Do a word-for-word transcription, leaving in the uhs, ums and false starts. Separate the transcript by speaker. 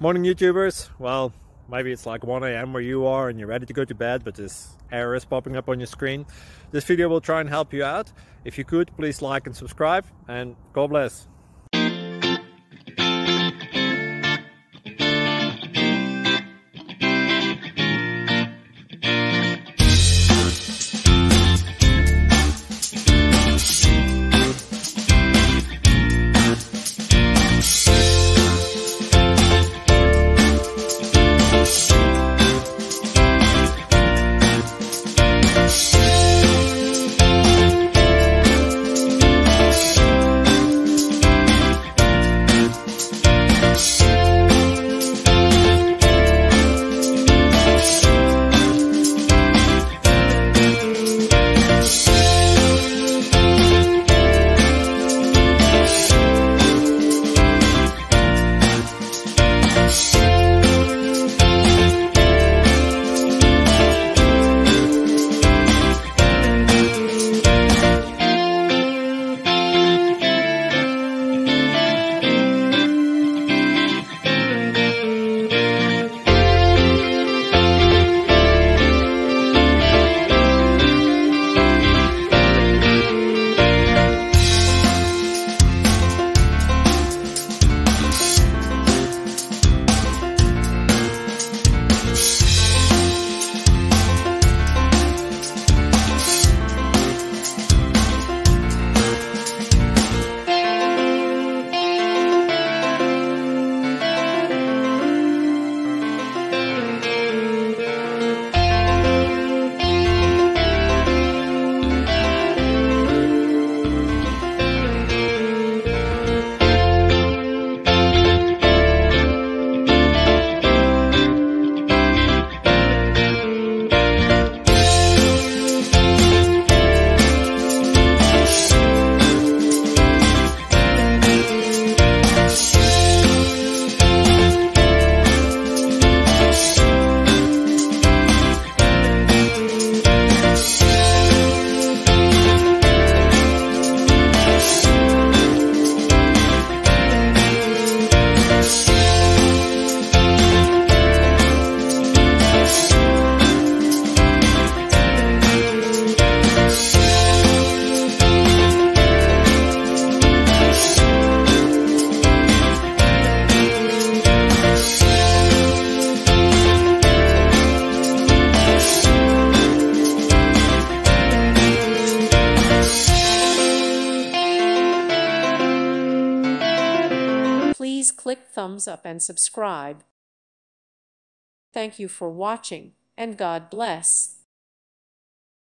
Speaker 1: Morning YouTubers. Well, maybe it's like one A M where you are and you're ready to go to bed, but this error is popping up on your screen. This video will try and help you out. If you could, please like and subscribe, and God bless.
Speaker 2: Please click thumbs up and subscribe. Thank you for watching, and God bless.